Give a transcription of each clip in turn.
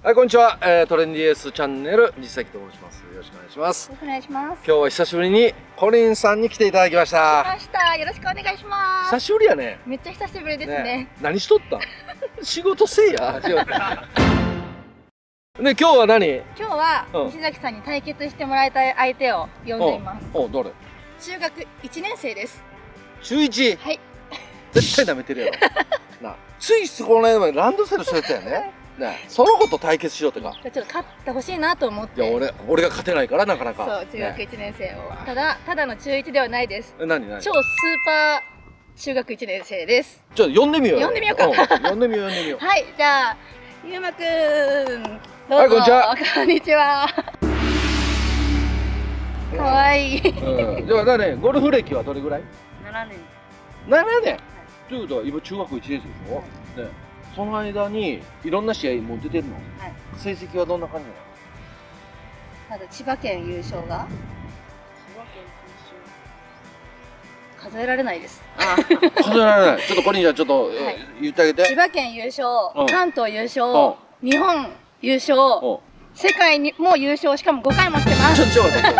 はい、こんにちは。トレンディエースチャンネル西崎と申します。よろしくお願いします。 よろしくお願いします。 今日は久しぶりにコリンさんに来ていただきました。 よろしくお願いします。 久しぶりやね。 めっちゃ久しぶりですね。 何しとったん？仕事せいや。で、今日は何？ 今日は西崎さんに対決してもらいたい相手を呼んでいます。 お、誰？ 中学1年生です。 中 1？ はい。 絶対舐めてるやろ。な、ついこの間までランドセルしてたよね。ね、その子と対決しようとか。 ちょっと勝ってほしいなと思って。 いや、俺が勝てないからなかなか。 そう、中学1年生を。ただの中1ではないです。 何？ 超スーパー中学1年生です。 ちょっと呼んでみようよ。 呼んでみようか。 呼んでみよう。 はい、じゃあゆうまくん、どうぞ。 はい、こんにちは。 こんにちは。かわいい。 じゃあね、ゴルフ歴はどれぐらい 7年。 7年。ということは今中学1年生でしょ。ね、その間にいろんな試合も出てるの。はい。成績はどんな感じなの？ まず千葉県優勝が。数えられないです。 数えられない。ちょっとこれにじゃちょっと言ってあげて。 千葉県優勝、関東優勝、日本優勝、世界にも優勝、しかも5回もしてます。 ちょっと待って。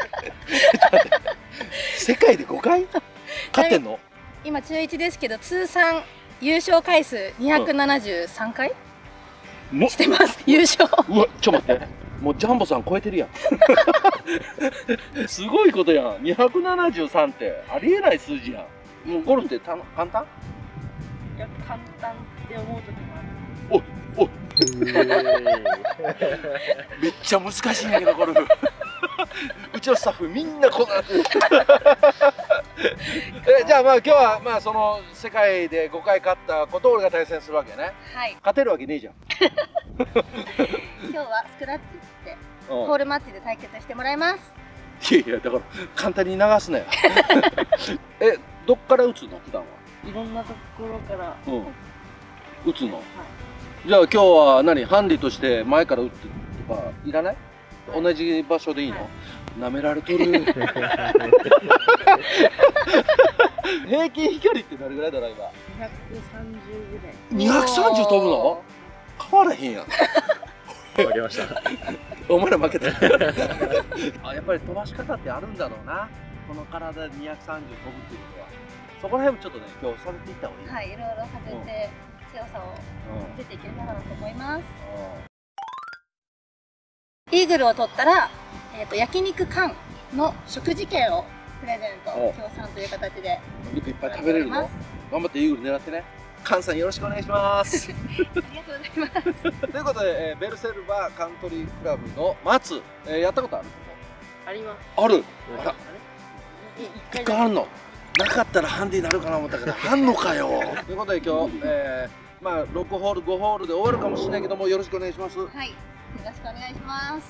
世界で5回勝ってんの？ 今中1ですけど、通算優勝回数273回してます。優勝。 うわ、ちょっと待って。もうジャンボさん超えてるやん。すごいことやん。273ってありえない数字やん。もうゴルフって簡単？ いや、簡単って思う時もある。 おめっちゃ難しいんだけどゴルフ。うちのスタッフみんなこんなじゃあまあ今日はまあその世界で5回勝ったことを俺が対戦するわけね。はい。勝てるわけねえじゃん。 今日はスクラッチってホールマッチで対決してもらいます。 いやだから簡単に流すなよ。どっから打つの普段は？ いろんなところから打つの。はい。じゃあ今日は何ハンディとして前から打ってとかいらない？同じ場所でいいの？舐められとる。平均飛距離ってどれぐらいだろ今？230ぐらい。230飛ぶの？変わらへんやん。負けました。 お前ら負けた。やっぱり飛ばし方ってあるんだろうな。この体で230飛ぶっていうことは。そこら辺もちょっとね今日されていった方がいい。 はい、いろいろさせて強さを出ていけるかなと思います。イーグルを取ったら、焼肉缶の食事券をプレゼント協賛という形で。 お肉いっぱい食べれるの？頑張ってイーグル狙ってね。菅さんよろしくお願いします。 ありがとうございます。 ということで、ベルセルバーカントリークラブの松、やったことある？ あります。 ある。一回あるの。なかったらハンディになるかな思ったけど、あんのかよ。ということで今日、まあ6ホール5ホールで終わるかもしれないけどもよろしくお願いします。はい。 よろしくお願いします。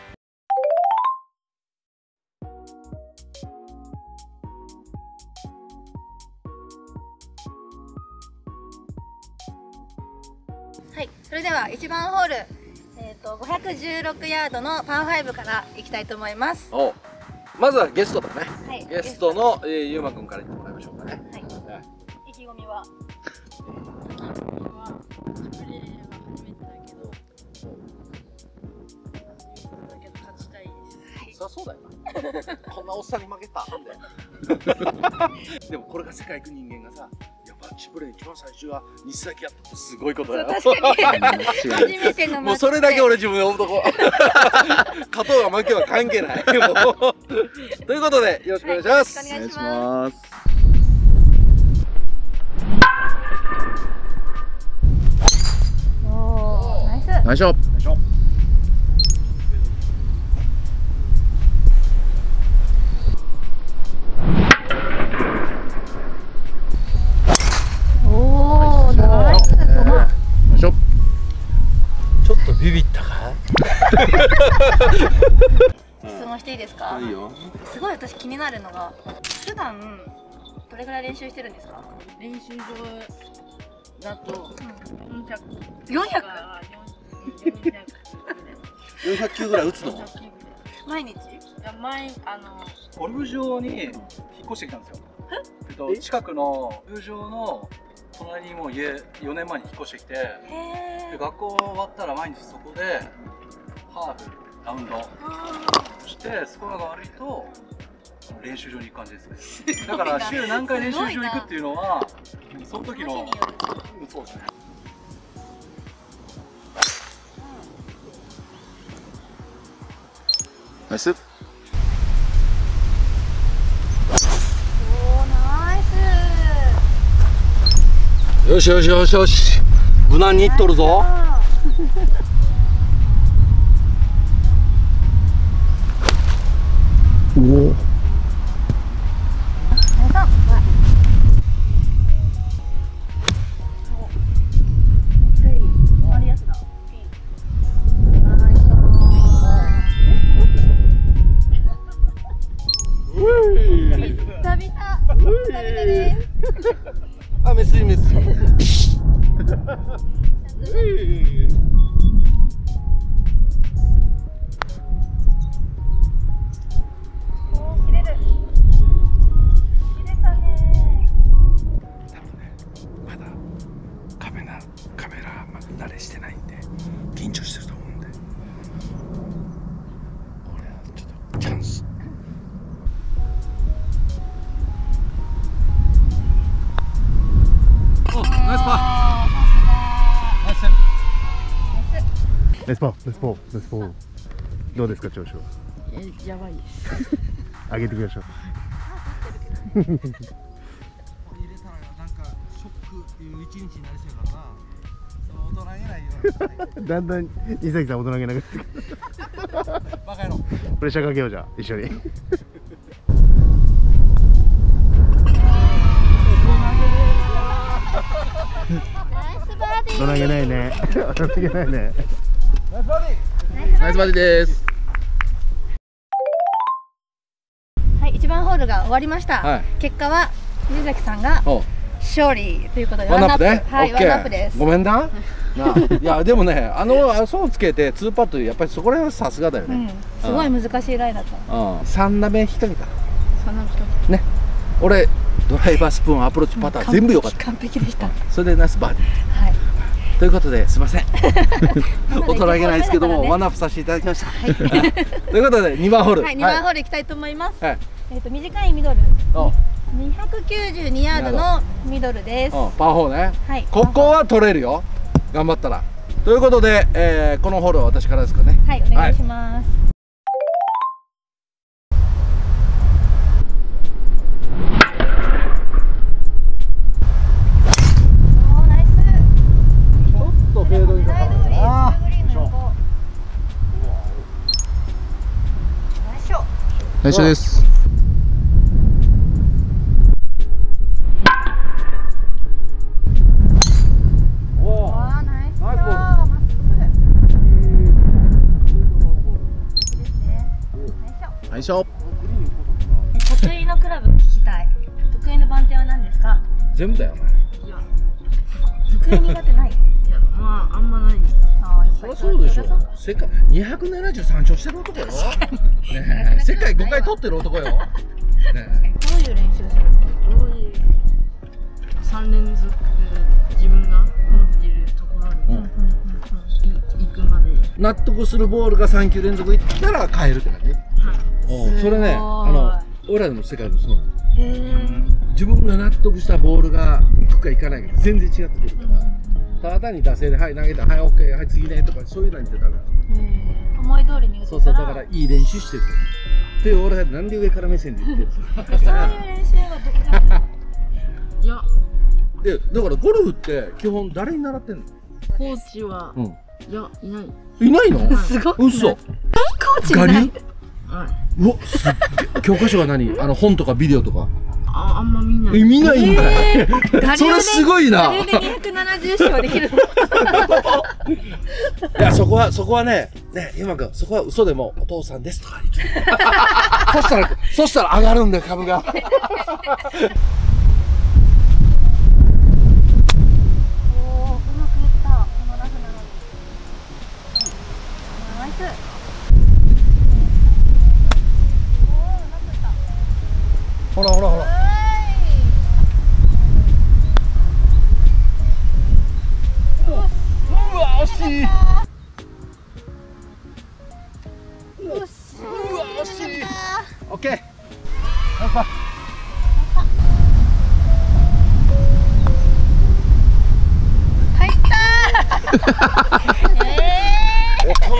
はい、それでは1番ホール、516ヤードのパー5からいきたいと思います。 まずはゲストだね。 はい、 ゲストのゆうまくんから言ってもらいましょうかね。はい。 意気込みは？スプレーは初めてだけど、勝ちたいです。 そりゃそうだよな。こんなおっさんに負けたんで。でもこれが世界行く人間がさ、やっぱチプレー一番最初は西崎やったってすごいことだよ。 確かに。初めてのもうそれだけ俺自分で思うとこ。勝とうが負けは関係ない。ということでよろしくお願いします。 お願いします。 おお、ナイス。 ナイスショット。 ちょっとビビったか？ 質問していいですか？いいよ。すごい私気になるのが、普段どれぐらい練習してるんですか？練習場だと400？ 400球ぐらい打つの？ 毎日？いや、 ゴルフ場に引っ越してきたんですよ。近くのゴルフ場の隣にもう家4年前に引っ越してきて、 で学校終わったら毎日そこでハーフラウンドそしてスコアが悪いと練習場に行く感じですね。だから週何回練習場に行くっていうのはその時のそうですね。 ナイス。 よしよしよしよし、無難にいっとるぞ。 おお。 あ、メスいメス。まだカメラ慣れしてないんで緊張してると思うんで、俺はちょっとチャンス。ナイスパー。ナイス。 ナイスパー、ナイスパー、ナイスパー。どうですか調子は？ やばいです。 上げていきましょう。 入れたらなんかショックっていう一日になりそうやからな。その大人げないよ。 だんだん伊崎さん大人げなくなってくる。 バカ野郎。 プレッシャーかけようじゃん一緒に。大人げないね。大人げないね。 ナイスバディ。ナイスバディです。 はい、1番ホールが終わりました。 はい、 結果は水崎さんが勝利ということでワンアップね。 はい、ワンアップです。 ごめんな。いやでもね、そうつけて2パットやっぱりそこら辺はさすがだよね。 すごい難しいライだった。 3打目引っ掛けた。 3打目ね。俺ドライバースプーンアプローチパターン全部良かった。 完璧でした。 それでナイスバーディー。はい。ということですいません。大人げないですけどもワンアップさせていただきました。ということで2番ホール。 はい、2番ホール行きたいと思います。 はい。 短いミドル。292ヤードのミドルです。 パー4ね。 はい。 ここは取れるよ。頑張ったら。ということで、このホールは私からですかね。 はい、お願いします。おー、ナイス。 ちょっとフェードにかかる。ああ。 ナイスです。 ナイス。得意のクラブ聞きたい。得意の番手は何ですか？ 全部だよね。 得意苦手ない？いや、 まああんまない。 そりゃそうでしょ。世界273勝してる男よ。ねえ、世界5回取ってる男よ。ねえ。どういう練習するの？ どういう3連続自分が持ってるところに行くまで。 納得するボールが3球連続いったら変えるって感じ。それね、俺らでも世界でもそうなの。自分が納得したボールがいくかいかないか全然違ってくるから、ただ単に惰性で「はい投げた、はい OK、はい次ね」とかそういうのに言ってダメなの。 思い通りに打つ。 そうそう、だからいい練習してるって俺はなんで上から目線で言ってるそういう練習はどこでもいやで、だからゴルフって基本誰に習ってんの？ コーチは、いやいない。 いないの？ すごい。 嘘。 コーチいない。 うわ、すっげえ。教科書が何？本とかビデオとか。 あんま見ない。 見ないんだよ。それすごいな。 誰で270勝できるの？ いや、そこはね、ゆまくん、そこは嘘でもお父さんですとか言って。そしたら上がるんだよ、株が。ほらほらほら。うわ、惜し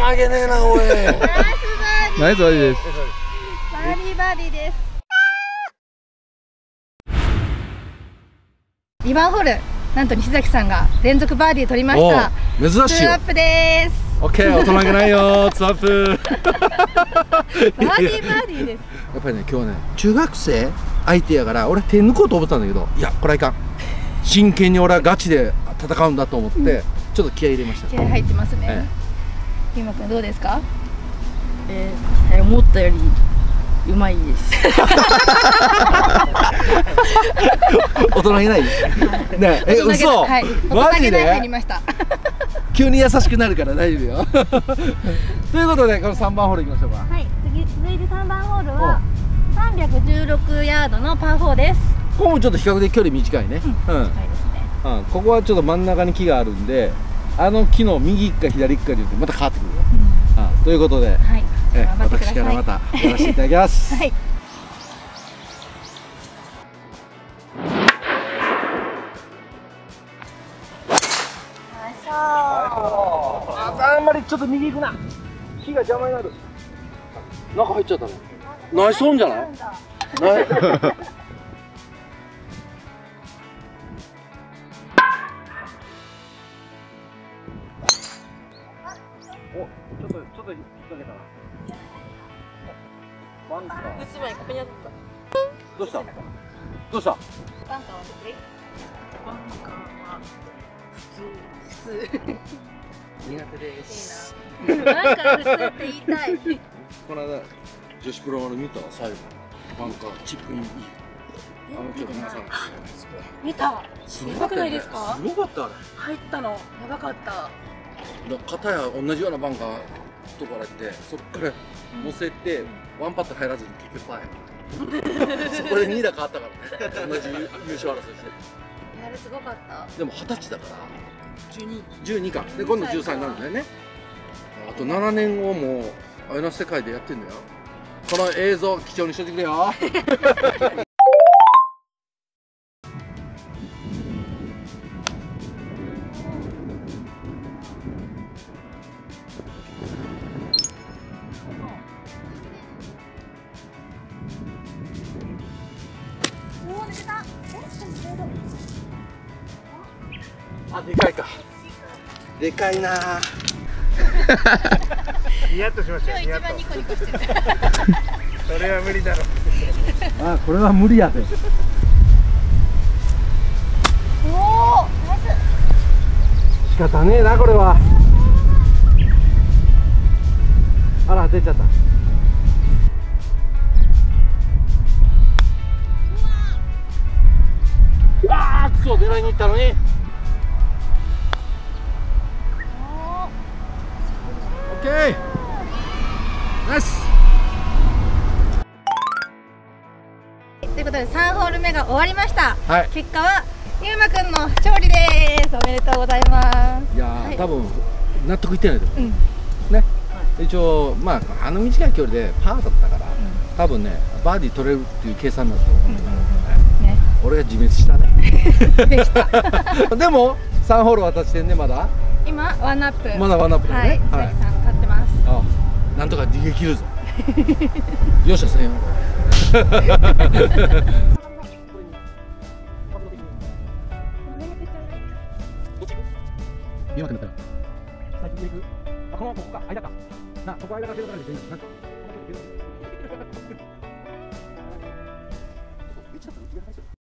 曲げねえなおい。 ナイスバーディー。 ナイスバーディーです。 バーディーバーディーです。2番ホール、なんと西崎さんが連続バーディー取りました。 珍しいよツーアッ。プです。 オッケー、大人げないよ、ツーアップ。 バーディーバーディーです。 やっぱりね、今日ね、中学生相手やから、俺手抜こうと思ったんだけど、いや、これはいかん。真剣に俺はガチで戦うんだと思って、ちょっと気合い入れました。 気合入ってますね。ゆうまくんどうですか？ 思ったよりうまいです。 大人げないねえ、嘘、 はい、 マジで入りました。 急に優しくなるから大丈夫よ。ということで、この3番ホールいきましょうか。 はい、続いて3番ホールは316ヤードのパー4です。 ここもちょっと比較的距離短いね。 近いですね。 ここはちょっと真ん中に木があるんで、あの木の右か左かによってまた変わってくるよ。ということで、 はい、 私からまたやらせていただきます。 はい。 あんまりちょっと右行くな。木が邪魔になる。中入っちゃったね。ナイスオンじゃない？ナイス。お、ちょっと引っ掛けたな。バンカー。 ここにあった。 どうした？どうした？ バンカーは得意？ バンカーは普通。 苦手です。 バンカー普通って言いたい。 この間女子プロの見た最後バンカーチップインいい。ちょっと皆さん見た。 すごくないですか？ すごかったあれ。 入ったのやばかった。 片や同じようなバンカーとかあってそこから乗せてワンパット入らずに結局パーや。そこで2打変わったからね。同じ優勝争いして。 あれすごかった。 でも20歳だから 12 か。で今度13になるんだよね。あと7年後もあれの世界でやってんだよ。この映像貴重にしといてくれよ。あ、でかいか。でかいな。 ニヤッとしましたよ。 今日一番ニコニコしてる。 それは無理だろ。 あ、これは無理やで。 おお、ナイス。 仕方ねえなこれは。あら出ちゃった。うわあ、くそ狙いに行ったのに。オッケー。ナイス。 ということで3ホール目が終わりました。 はい。 結果はゆうまくんの勝利です。おめでとうございます。 いやー、 はい、 多分納得いってないと思う。 うん。 ね。一応まあ短い距離でパーだったから、多分ねバーディー取れるっていう計算だったと思うんだけど、 ね、 俺が自滅したね。 でした。 でも3ホール渡してんねまだ。 今ワンアップ。 まだワンアップだはい。 ね。 佐々木さん勝ってます。 ああ、なんとか逃げ切るぞ。よっしゃせんよ。 見分けたら。 先に行く。あ、ここか間か。な、ここ間が出るからでいいんだ。